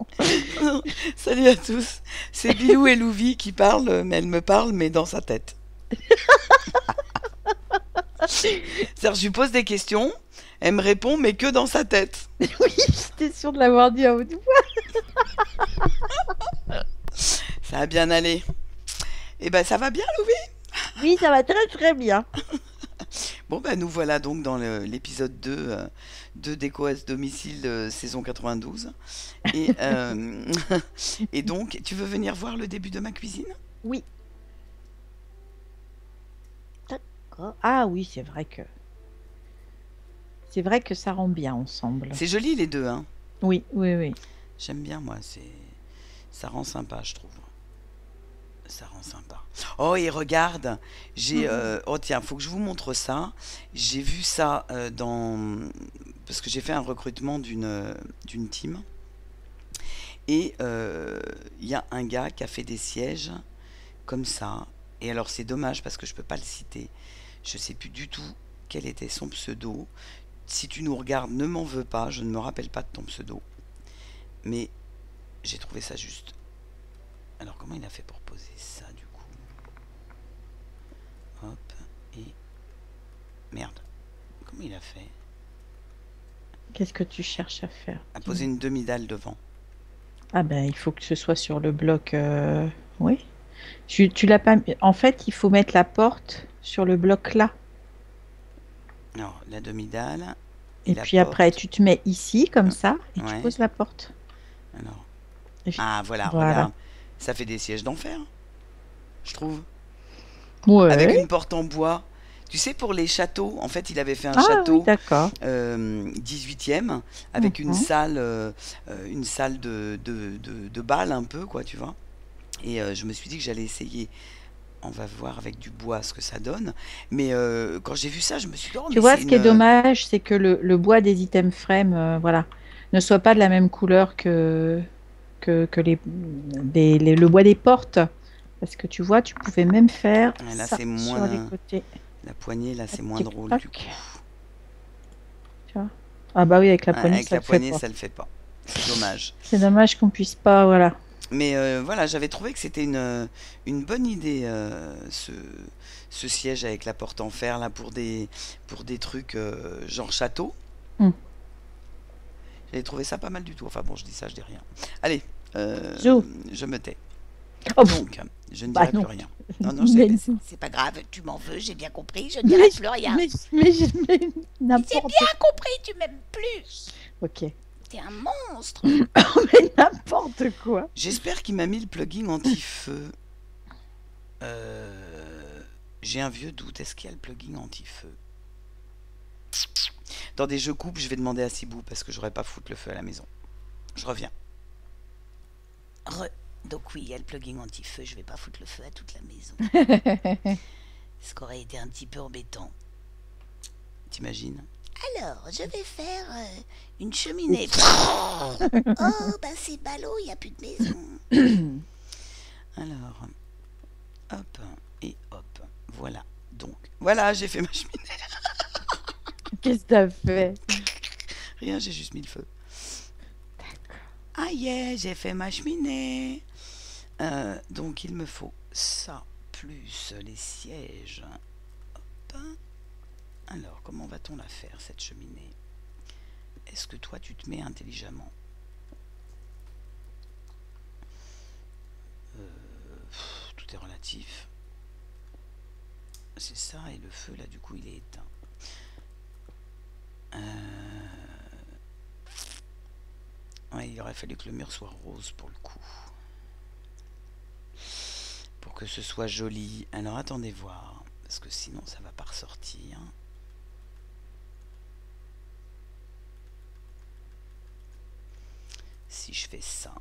Salut à tous. C'est Bilou et Louvi qui parlent, mais elle me parle, mais dans sa tête. C'est-à-dire, je lui pose des questions, elle me répond, mais que dans sa tête. Oui, j'étais sûre de l'avoir dit à haute voix. Ça a bien allé. Eh ben, ça va bien, Louvi? Oui, ça va très très bien. Bon, ben, nous voilà donc dans l'épisode 2 de DCOS Domicile saison 92. Et, et donc, tu veux venir voir le début de ma cuisine? Oui, d'accord. Ah oui, c'est vrai que ça rend bien ensemble. C'est joli les deux, hein. Oui, oui, oui. J'aime bien, moi. Ça rend sympa, je trouve. Ça rend sympa. Oh, et regarde, Mhm. oh tiens, faut que je vous montre ça. J'ai vu ça parce que j'ai fait un recrutement d'une team. Et il y a un gars qui a fait des sièges comme ça. Et alors, c'est dommage parce que je peux pas le citer. Je sais plus du tout quel était son pseudo. Si tu nous regardes, ne m'en veux pas. Je ne me rappelle pas de ton pseudo. Mais j'ai trouvé ça juste. Alors, comment il a fait pour poser ça, du coup? Hop, et merde. Comment il a fait? Qu'est-ce que tu cherches à faire? À poser Dis-moi. une demi-dalle devant. Ah ben, il faut que ce soit sur le bloc. Oui. Tu l'as pas. En fait, il faut mettre la porte sur le bloc là. Alors, la demi-dalle et Et la puis après, porte. tu te mets ici, comme Euh, ça, et tu ouais, poses la porte. alors. Et Ah, voilà, voilà. regarde. Ça fait des sièges d'enfer, je trouve. Avec Ouais. une porte en bois. Tu sais, pour les châteaux, en fait, il avait fait un Ah oui, château d'accord. 18e avec Mhm. une salle de bal un peu, quoi, tu vois. Et je me suis dit que j'allais essayer. On va voir avec du bois ce que ça donne. Mais quand j'ai vu ça, je me suis dit, oh, Tu mais vois, c'est ce qui est une. dommage, c'est que le bois des items frame, voilà, ne soit pas de la même couleur que le bois des portes. Parce que tu vois, tu pouvais même faire Là, ça c'est sur les moins. côtés. La poignée, là, Tac, c'est moins tic, drôle du tac. coup. Tu vois. Ah bah oui, avec la Ouais, poignée, avec ça la le fait poignée, pas. ça le fait pas. C'est dommage. C'est dommage qu'on puisse pas, voilà. Mais voilà, j'avais trouvé que c'était une bonne idée, ce siège avec la porte en fer, là, pour des trucs genre château. Hmm. J'avais trouvé ça pas mal du tout. Enfin bon, je dis ça, je dis rien. Allez, Zou. je me tais. Oh, pff, Donc, je ne bah dirai plus non. rien. Non, non, Mais, c'est pas grave, tu m'en veux, j'ai bien compris, je ne dirai mais, plus rien. mais J'ai n'importe bien quoi. compris, tu m'aimes plus. Ok. T'es un monstre. Mais n'importe quoi. J'espère qu'il m'a mis le plugin anti-feu. Euh, j'ai un vieux doute. Est-ce qu'il y a le plugin anti-feu? Dans des jeux coupe, je vais demander à Sibou parce que j'aurais pas foutre le feu à la maison. Je reviens. Donc oui, il y a le plugin anti-feu, je vais pas foutre le feu à toute la maison. Ce qui aurait été un petit peu embêtant. T'imagines? Alors, je vais faire une cheminée. Oh, bah c'est ballot, il n'y a plus de maison. Alors, hop, et hop. Voilà. Donc, voilà, j'ai fait ma cheminée. Qu'est-ce que t'as fait? Rien, j'ai juste mis le feu. Ah yeah, j'ai fait ma cheminée. Donc il me faut ça, plus les sièges. Hop. Alors, comment va-t-on la faire, cette cheminée? Est-ce que toi, tu te mets intelligemment? Tout est relatif. C'est ça, et le feu, là, du coup, il est éteint. Ouais, il aurait fallu que le mur soit rose pour le coup. Pour que ce soit joli. Alors, attendez voir. Parce que sinon, ça va pas ressortir. Si je fais ça.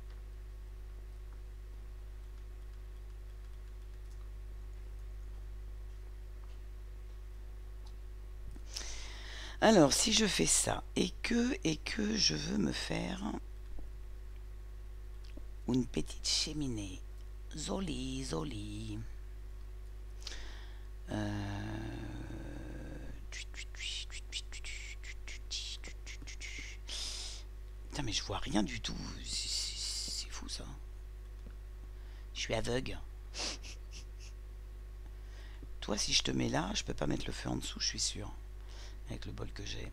Alors, si je fais ça, et que je veux me faire une petite cheminée. Zoli, zoli. Putain, mais je vois rien du tout. ça. Je suis aveugle. Toi, si je te mets là, je peux pas mettre le feu en dessous, je suis sûr. Avec le bol que j'ai.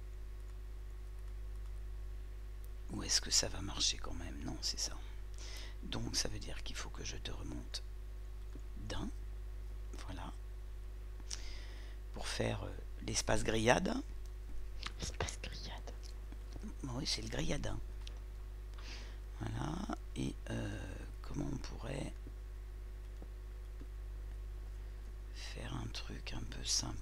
Ou est-ce que ça va marcher quand même? Non, c'est ça. Donc, ça veut dire qu'il faut que je te remonte d'un. Voilà. Pour faire l'espace grillade. Espace grillade. Oui, c'est le grillade. Voilà. Et comment on pourrait faire un truc un peu sympa?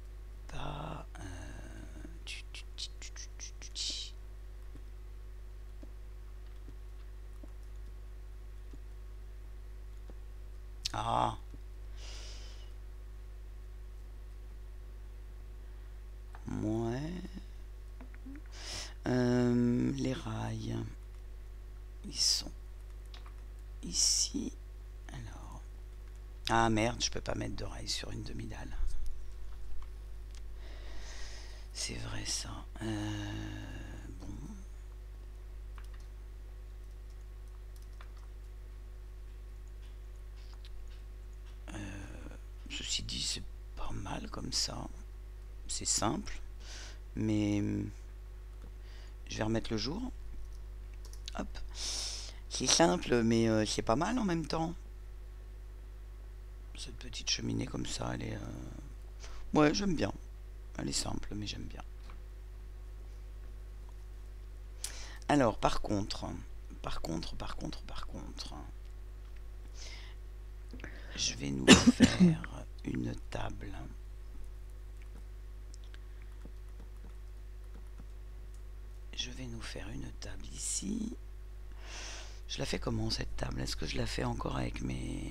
Ah. Ouais. Les rails. Ils sont ici. Alors. Ah merde, je peux pas mettre de rails sur une demi-dalle. C'est vrai ça. Bon. Ceci dit, c'est pas mal comme ça. C'est simple. Mais je vais remettre le jour. Hop. C'est simple, mais c'est pas mal en même temps. Cette petite cheminée comme ça, elle est... Ouais, j'aime bien. Elle est simple, mais j'aime bien. Alors, par contre, je vais nous faire une table. Je vais nous faire une table ici. Je la fais comment cette table? Est-ce que je la fais encore avec mes...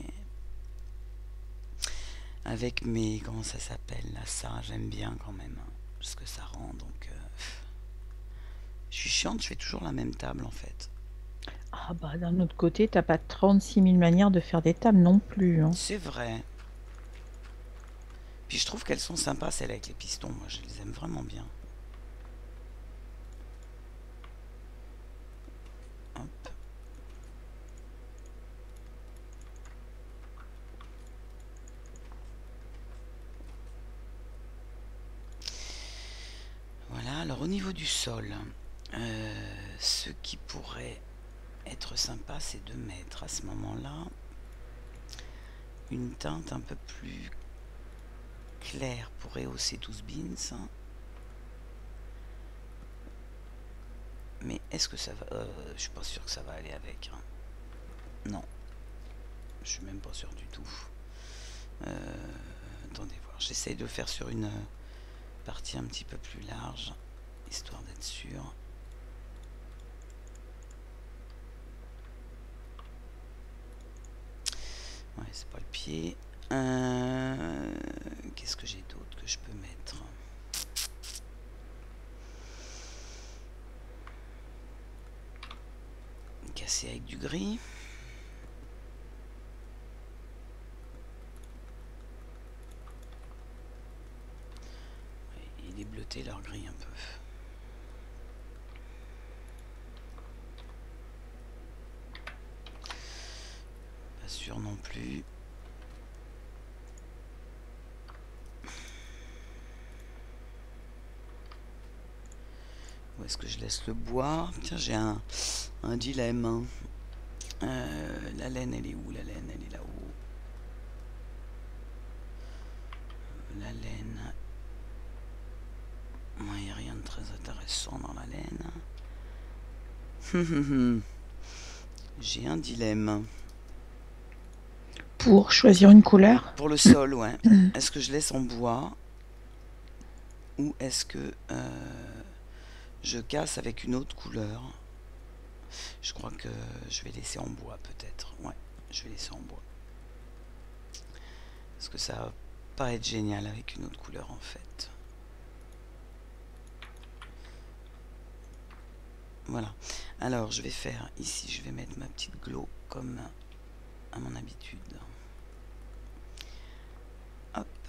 Comment ça s'appelle là? Ça, j'aime bien quand même. Ce que ça rend, donc... Je suis chiante, je fais toujours la même table en fait. Ah bah d'un autre côté, t'as pas 36 000 manières de faire des tables non plus. Hein. C'est vrai. Puis je trouve qu'elles sont sympas celles avec les pistons. Moi je les aime vraiment bien. Hop. Voilà, alors au niveau du sol, ce qui pourrait être sympa, c'est de mettre à ce moment-là une teinte un peu plus claire pour rehausser 12 beans. Mais est-ce que ça va... je suis pas sûr que ça va aller avec. Hein. Non. Je suis même pas sûr du tout. Attendez voir. J'essaye de faire sur une partie un petit peu plus large, histoire d'être sûr. Ouais, c'est pas le pied. Qu'est-ce que j'ai d'autre que je peux mettre? Casser avec du gris. Ouais, il est bleuté leur gris un peu. Pas sûr non plus. Où est-ce que je laisse le bois? Tiens, j'ai un dilemme. Hein. La laine, elle est où? La laine, elle est là-haut. La laine. Il n'y a rien de très intéressant dans la laine. J'ai un dilemme. Pour choisir une couleur? Pour le sol, ouais. Est-ce que je laisse en bois? Ou est-ce que je casse avec une autre couleur? Je crois que je vais laisser en bois peut-être. Ouais, je vais laisser en bois. Parce que ça va pas être génial avec une autre couleur en fait. Voilà. Alors je vais faire ici, je vais mettre ma petite glow comme à mon habitude. Hop.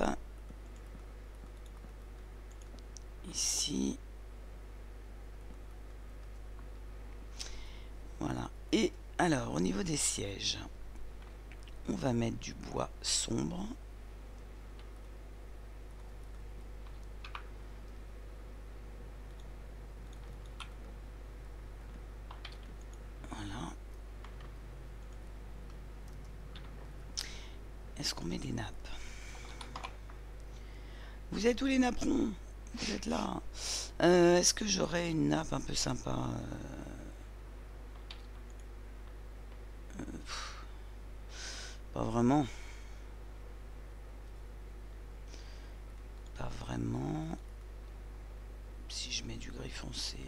Ici. Voilà. Et Alors, au niveau des sièges, on va mettre du bois sombre. Voilà. Est-ce qu'on met des nappes? Vous êtes où les napperons? Vous êtes là. Est-ce que j'aurais une nappe un peu sympa? Pas vraiment. Pas vraiment. Si je mets du gris foncé.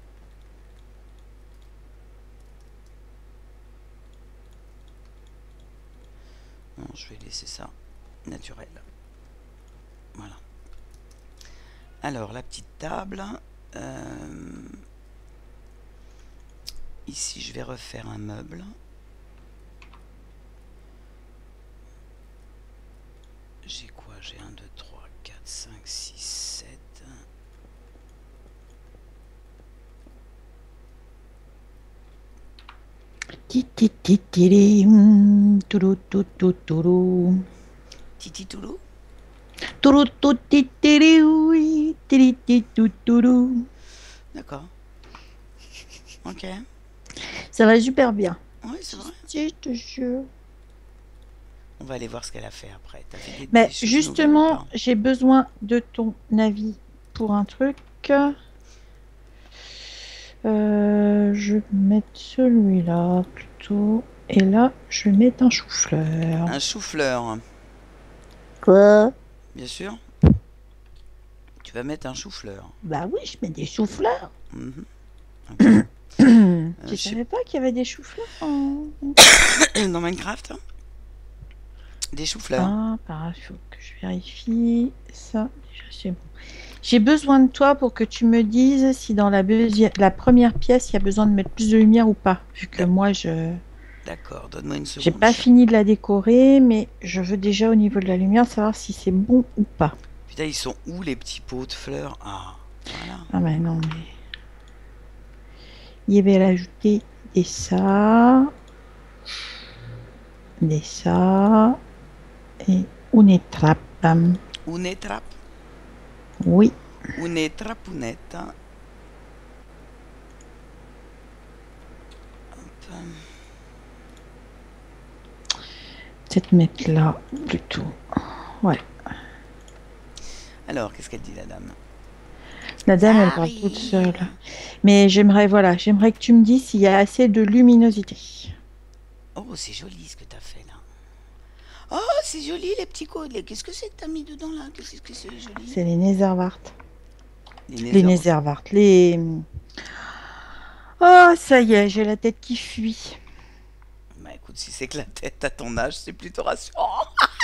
Non, je vais laisser ça naturel. Voilà. Alors, la petite table. Ici, je vais refaire un meuble. J'ai quoi? J'ai 1, 2, 3, 4, 5, 6, 7. Titititiri, tourou, tourou, tourou. Titi Toulou? Tourou, toutitiri, oui, tiri, tourou. D'accord. Ok. Ça va super bien. Oui, c'est vrai. Je te jure. On va aller voir ce qu'elle a fait après. T'as fait des Mais choses nouvelles ou justement, pas? j'ai besoin de ton avis pour un truc. Je vais mettre celui-là plutôt. Et là, je vais mettre un chou-fleur. Un chou-fleur, Quoi? bien sûr. Tu vas mettre un chou-fleur. Bah oui, je mets des chou-fleurs. Mhm. Ok. Je Je sais- savais pas qu'il y avait des chou-fleurs. Dans Minecraft, des chou-fleurs. Ah, bah, il faut que je vérifie ça. Déjà, c'est bon. J'ai besoin de toi pour que tu me dises si dans la première pièce, il y a besoin de mettre plus de lumière ou pas. Vu que moi, D'accord, donne-moi une j'ai seconde. pas fini de la décorer, mais je veux déjà au niveau de la lumière savoir si c'est bon ou pas. Putain, ils sont où les petits pots de fleurs? Ah, voilà. Ah bah non, mais il va rajouter des ça, et une trappe. Une trappe, Oui, une trapounette. Hop. peut-être mettre là plutôt. Ouais. Alors, qu'est-ce qu'elle dit, la dame? La dame, Ça elle parle toute arrive. seule. Mais j'aimerais que tu me dises s'il y a assez de luminosité. Oh, c'est joli ce que t'as fait là. Oh, c'est joli les petits codes. Qu'est-ce que c'est que t'as mis dedans là? Qu'est-ce que c'est joli? C'est les Netherwart. Les Les Nether. Netherwart. Les. Oh, ça y est, j'ai la tête qui fuit. Bah écoute, si c'est que la tête à ton âge, c'est plutôt rassurant.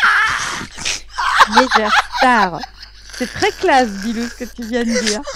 Netherstar. C'est très classe, dis-le ce que tu viens de dire.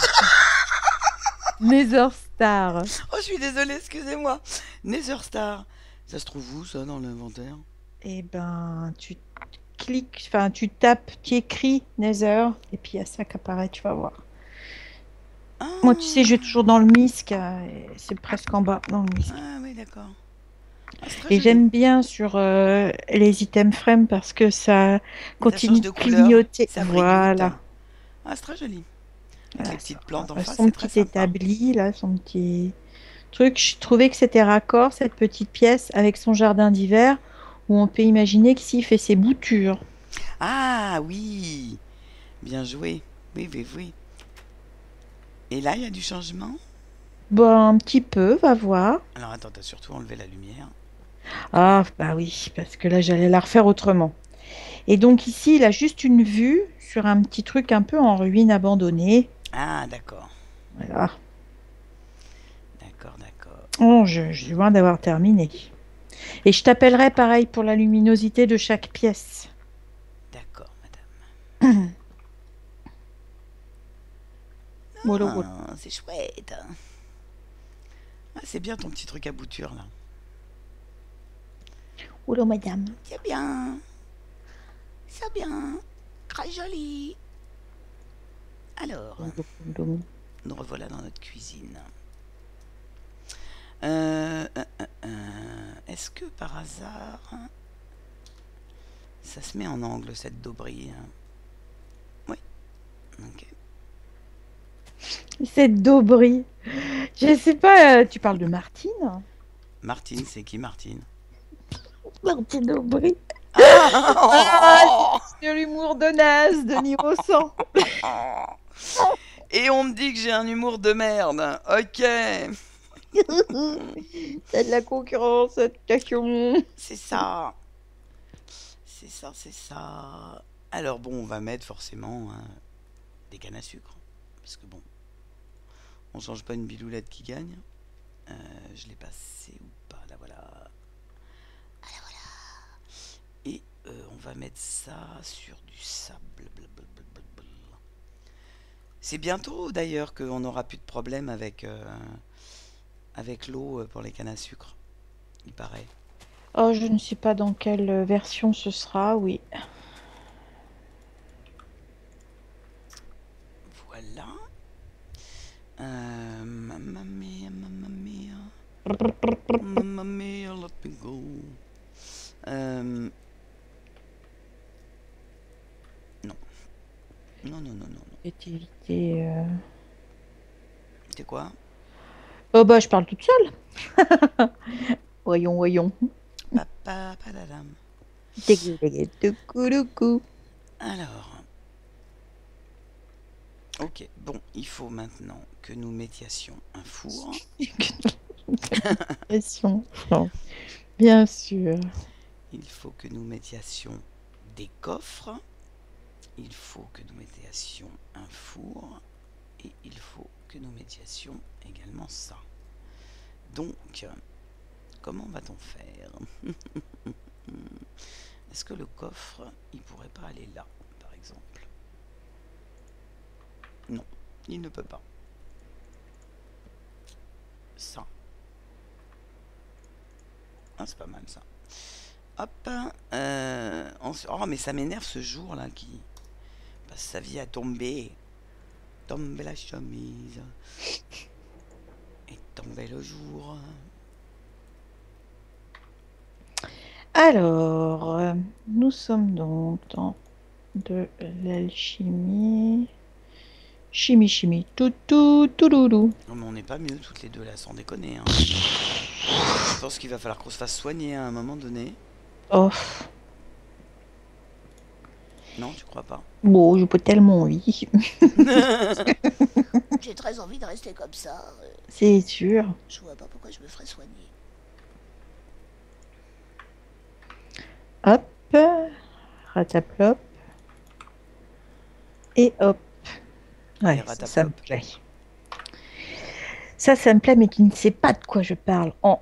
Netherstar. Oh, je suis désolée, excusez-moi. Netherstar. Ça se trouve où ça dans l'inventaire? Eh ben, tu cliques, enfin, tu tapes, tu écris Nether, et puis il y a ça qui apparaît, tu vas voir. Moi, tu sais, je vais Ah, toujours dans le misc, et c'est presque en bas, dans le misc. ah oui, d'accord. Ah, c'est très Et joli. j'aime bien sur les items frame parce que ça Ça change continue de de couleur, clignoter. ça brignoute. Voilà. Ah, c'est très joli. Avec les Voilà, ça. petites plantes en face, Son c'est très petit sympa. établi, là, son petit truc. Je trouvais que c'était raccord, cette petite pièce, avec son jardin d'hiver, où on peut imaginer que s'il fait ses boutures. Ah oui, bien joué. Oui, oui, oui. Et là, il y a du changement. Bon, un petit peu, va voir. Alors attends, t'as surtout enlevé la lumière. Ah, bah oui, parce que là, j'allais la refaire autrement. Et donc ici, il a juste une vue sur un petit truc un peu en ruine abandonné. Ah, d'accord. Voilà. D'accord, d'accord. Oh, je suis loin d'avoir terminé. Et je t'appellerai pareil pour la luminosité de chaque pièce. D'accord, madame. Voilà, voilà. Ah, c'est chouette. Ah, c'est bien ton petit truc à bouture là. Voilà, madame. C'est bien. C'est bien. Très joli. Alors, nous revoilà dans notre cuisine. est-ce que par hasard, ça se met en angle cette dauberie? Oui, ok. Cette dauberie. Je sais pas, tu parles de Martine? Martine, c'est qui Martine? Martine Aubry. Ah, Ah. c'est de l'humour de naze de niveau 100. Et on me dit que j'ai un humour de merde. Ok, T'as de la concurrence, attention. c'est ça. C'est ça, c'est ça. Alors bon, on va mettre forcément des cannes à sucre. Parce que bon, on change pas une biloulette qui gagne. Je l'ai passé ou pas? Là voilà. Ah là voilà. Et on va mettre ça sur du sable. Blablabla. C'est bientôt d'ailleurs qu'on n'aura plus de problème avec l'eau pour les cannes à sucre, il paraît. Oh, je ne sais pas dans quelle version ce sera, oui. Voilà. Mamma mia, mamma mia. Mamma mia, let me go. Non. Non, non, non, non, non. Activité. C'est quoi? Oh bah je parle toute seule. Voyons, voyons. Papa, padadam. Tucurucu. Alors. Ok, bon, il faut maintenant que nous mettions un four. Question. Non, bien sûr. Il faut que nous mettions des coffres. Il faut que nous mettions un four. Et il faut que nous mettions également ça. Donc, comment va-t-on faire? Est-ce que le coffre, il pourrait pas aller là, par exemple? Non, il ne peut pas. Ça. Ah, c'est pas mal ça. Hop. Oh, mais ça m'énerve ce jour là qui passe sa vie à tomber. Tomber la chemise. Et tomber le jour. Alors, nous sommes donc dans de l'alchimie. Chimie, chimie. Tout, tout, tout, loulou. Non, mais on n'est pas mieux toutes les deux là, sans déconner. Hein. Je pense qu'il va falloir qu'on se fasse soigner à un moment donné. Oh, Non, tu crois pas? bon, je peux tellement oui. J'ai très envie de rester comme ça. C'est sûr. Je vois pas pourquoi je me ferais soigner. Hop, rataplop. Et hop. Ouais, ça me plaît. Ça me plaît, mais qui ne sait pas de quoi je parle. Oh,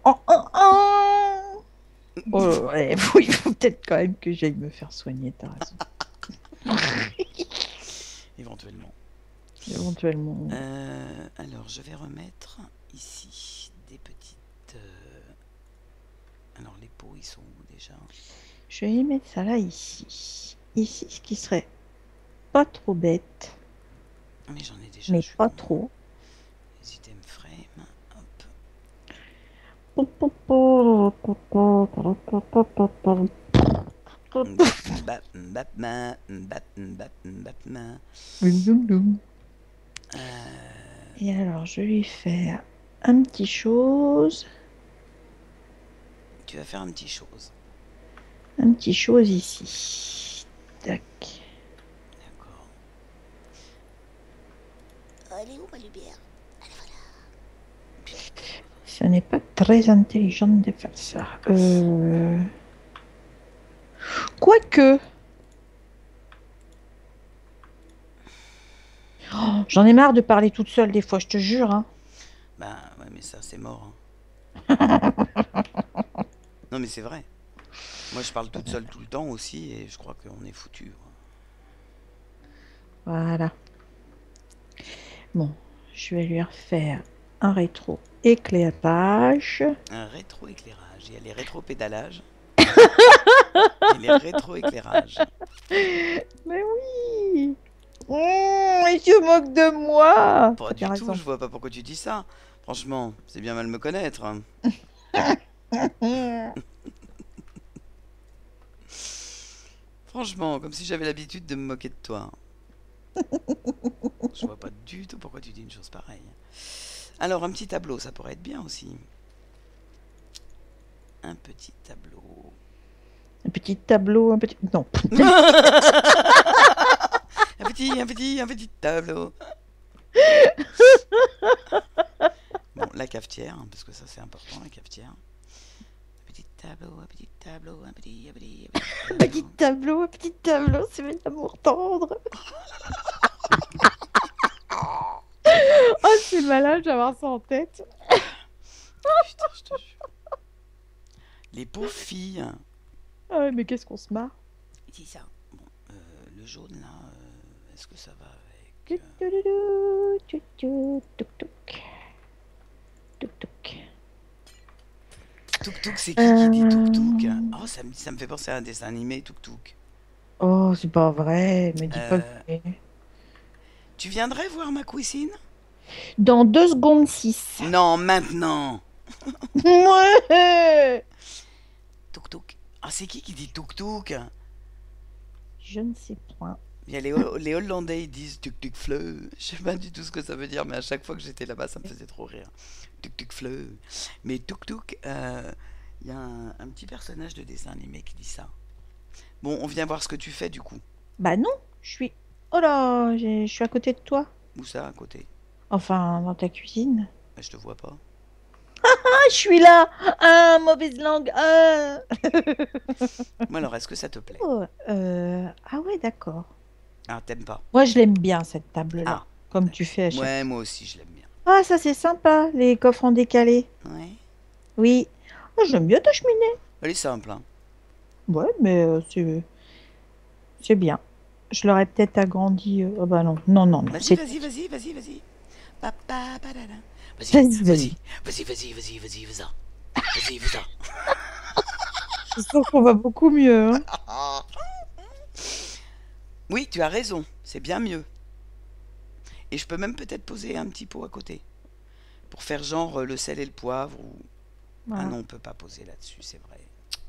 ouais, il faut peut-être quand même que j'aille me faire soigner, t'as raison. Éventuellement. Éventuellement. Alors, je vais remettre ici des petites... Alors, les pots, ils sont où déjà? Je vais y mettre ça là, ici. Ici, ce qui serait pas trop bête. Mais j'en ai déjà. Mais pas trop. Les items frame. Et alors, je vais lui faire un petit chose. Tu vas faire un petit chose. Un petit chose ici. Tac. D'accord. Elle est où ma lumière? Allez, voilà. Ce n'est pas très intelligent de faire ça. Quoique. Oh, j'en ai marre de parler toute seule des fois, je te jure. Hein. Bah ouais, mais ça c'est mort. Non mais c'est vrai. Moi je parle toute seule tout le temps aussi et je crois qu'on est foutu. Voilà. Bon, je vais lui refaire un rétro-éclairage. Un rétro-éclairage. Il y a les rétro-pédalages. Et les rétro-éclairages. Mais oui. Il se moque de moi. Pas du tout, je vois pas pourquoi tu dis ça. Franchement, c'est bien mal me connaître. Franchement, comme si j'avais l'habitude de me moquer de toi. Je vois pas du tout pourquoi tu dis une chose pareille. Alors, un petit tableau, ça pourrait être bien aussi. Un petit tableau. Un petit tableau, un petit... Non. Un petit tableau. Bon, la cafetière, hein, parce que ça c'est important, la cafetière. Un petit tableau, un petit tableau, un petit tableau. Un petit tableau, c'est mes amours tendres. Oh, c'est malin d'avoir ça en tête. Putain, je te jure. Les pauvres filles. Ah ouais, mais qu'est-ce qu'on se marre. C'est ça. Bon, le jaune là, est-ce que ça va avec Tuk-tuk. Tuk-tuk. Tuk Tuk, c'est qui dit Tuk Tuk? Oh, ça me fait penser à un dessin animé, Tuk Tuk. Oh, c'est pas vrai, me dis pas que... Tu viendrais voir ma cuisine? Dans 2 secondes 6. Non, maintenant. Ouais. Tuk Tuk. Ah, c'est qui dit Tuk Tuk? Je ne sais point. Il y a les Hollandais, ils disent Tuk Tuk Fleu. Je sais pas du tout ce que ça veut dire, mais à chaque fois que j'étais là-bas, ça me faisait trop rire. Tuk Tuk Fleu. Mais Tuk Tuk, il y a un petit personnage de dessin animé qui dit ça. Bon, on vient voir ce que tu fais du coup. Bah non, je suis... Oh là, je suis à côté de toi. Où ça, à côté? Enfin, dans ta cuisine. Bah, je te vois pas. Ah, je suis là. Ah, mauvaise langue. Ah. Bon, alors, est-ce que ça te plaît? Oh, ah ouais, d'accord. Ah, t'aimes pas? Moi, je l'aime bien, cette table-là. Ah, comme tu fais à chaque... ouais, moi aussi, je l'aime bien. Ah, ça, c'est sympa, les coffres en décalé. Ouais. Oui. Oh, j'aime bien ta cheminée. Elle est simple, hein. Ouais, mais c'est bien. Je l'aurais peut-être agrandi. Oh bah non, non, non, non. Vas-y, c'est- vas-y, vas-y, vas-y, vas-y. Papa, padada. Vas-y, Vas-y, vas-y. vas-y, vas-y, vas-y, vas-y, vas-y, vas-y. Vas-y, vas-y. Je sens qu'on va beaucoup mieux. Hein. Oui, tu as raison, c'est bien mieux. Et je peux même peut-être poser un petit pot à côté. Pour faire genre le sel et le poivre. Ou... Voilà. Ah non, on peut pas poser là-dessus, c'est vrai.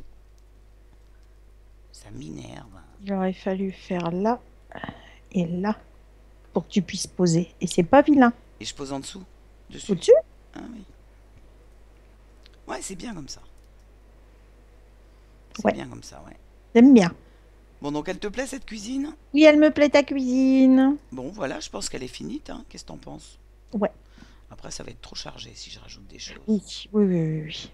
Ça m'énerve. Il aurait fallu faire là et là pour que tu puisses poser. Et c'est pas vilain. Et je pose en dessous? Dessus? Au-dessus? Ah oui. Ouais, c'est bien comme ça. C'est Ouais. bien comme ça, ouais. J'aime bien. Bon, donc elle te plaît cette cuisine? Oui, elle me plaît ta cuisine. Bon, voilà, je pense qu'elle est finie, hein. Qu'est-ce que t'en penses? Ouais. Après, ça va être trop chargé si je rajoute des choses. Oui, oui, oui, oui, oui.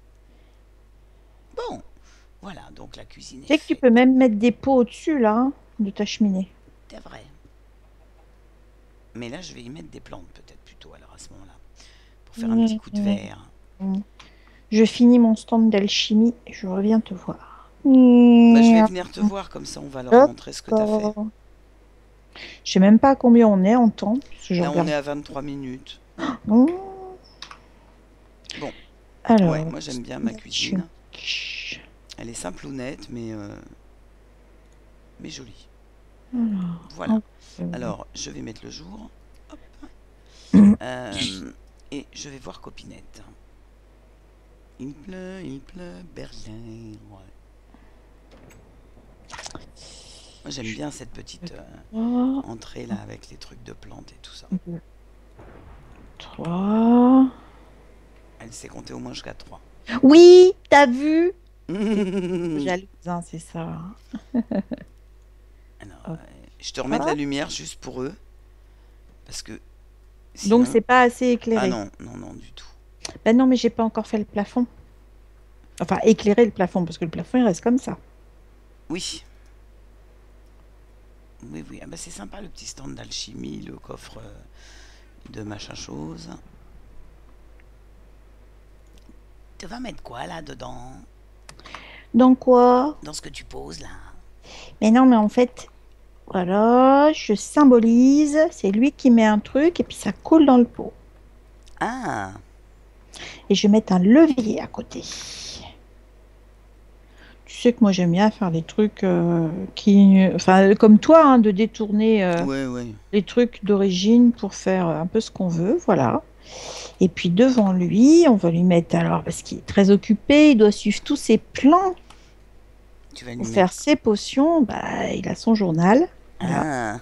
Bon, voilà, donc la cuisine Tu sais est que tu faite. peux même mettre des pots au-dessus là hein, de ta cheminée. C'est vrai. Mais là, je vais y mettre des plantes peut-être plutôt alors à ce moment-là. Pour faire un petit coup de verre. Je finis mon stand d'alchimie et je reviens te voir. Bah, je vais venir te voir, comme ça on va leur montrer ce que tu as fait. Je sais même pas à combien on est en temps. Parce que je Là, on regarde. est à 23 minutes. Mmh. Bon, Alors, ouais, moi j'aime bien ma cuisine. Elle est simple ou nette, mais jolie. Voilà. Alors, je vais mettre le jour. Hop. Et je vais voir Copinette. Il pleut, Berlin. Ouais. Moi, j'aime bien cette petite entrée là avec les trucs de plantes et tout ça. 3. Elle sait compter au moins jusqu'à 3. Oui, t'as vu? Jalouse, hein, c'est ça. Alors, je te remets de la lumière juste pour eux. Parce que. Donc, c'est pas assez éclairé. Ah non, non, non, du tout. Ben non, mais j'ai pas encore fait le plafond. Enfin, éclairer le plafond, parce que le plafond, il reste comme ça. Oui. Oui, oui. Ah bah, c'est sympa le petit stand d'alchimie, le coffre de machin chose. Tu vas mettre quoi là dedans? Dans quoi? Dans ce que tu poses là. Mais non, mais en fait, voilà, je symbolise. C'est lui qui met un truc et puis ça coule dans le pot. Ah. Et je vais mettre un levier à côté. Tu sais que moi j'aime bien faire des trucs qui, enfin comme toi, hein, de détourner Ouais, ouais. les trucs d'origine pour faire un peu ce qu'on veut, voilà. Et puis devant lui, on va lui mettre alors parce qu'il est très occupé, il doit suivre tous ses plans. Tu vas Pour lui faire mettre. ses potions, bah, il a son journal. Voilà. Ah,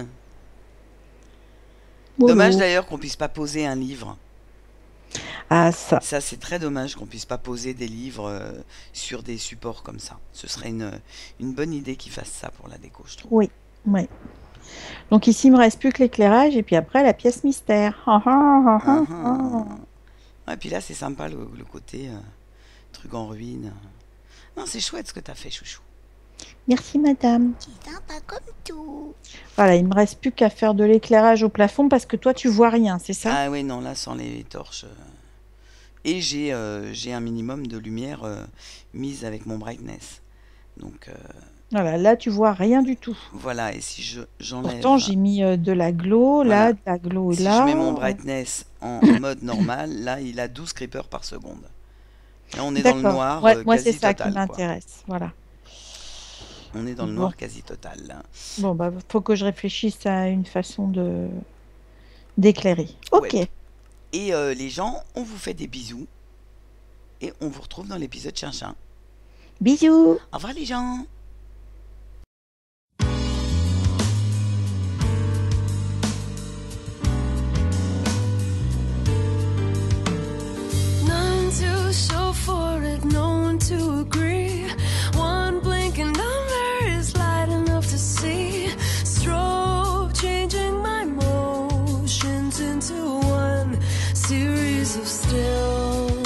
dommage Mollo. d'ailleurs qu'on puisse pas poser un livre. Ah, ça. Ça, c'est très dommage qu'on puisse pas poser des livres sur des supports comme ça. Ce serait une bonne idée qu'ils fassent ça pour la déco, je trouve. Oui. Oui. Donc ici, il me reste plus que l'éclairage et puis après la pièce mystère. Ah, ah, ah, Ah, ah, ah. ah. Ouais, puis là, c'est sympa le côté truc en ruine. Non, c'est chouette ce que t'as fait, chouchou. Merci, madame. C'est sympa comme tout. Voilà, il me reste plus qu'à faire de l'éclairage au plafond parce que toi, tu vois rien, c'est ça? Ah oui, non, là, sans les torches. Et j'ai un minimum de lumière mise avec mon brightness. Donc Voilà, là, tu vois rien du tout. voilà, et si Pourtant, j'enlève, j'ai mis de la glow là, voilà, de la glow si je mets mon là. brightness en mode normal, là, il a 12 creepers par seconde. Là, on est dans le D'accord. noir Ouais, moi, c'est quasi ça qui total, quoi. m'intéresse. Voilà. On est dans le Bon. noir quasi total, là. Bon, bah, faut que je réfléchisse à une façon de d'éclairer. Ouais. Ok. Et les gens, on vous fait des bisous. Et on vous retrouve dans l'épisode Chinchin. Bisous. Au revoir les gens. None to show for it, no one to agree. One blinking number is light enough to see. Strobe changing my motions into one series of stills.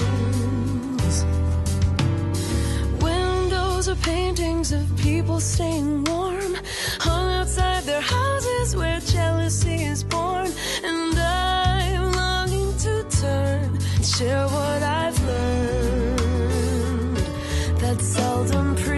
Windows are paintings of people staying warm, hung outside their houses where jealousy is born. And I'm longing to turn and share what I've learned. That's seldom